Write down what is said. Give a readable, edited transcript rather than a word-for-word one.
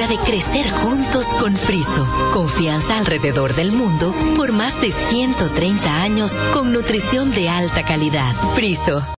de crecer juntos con Friso. Confianza alrededor del mundo por más de 130 años con nutrición de alta calidad. Friso.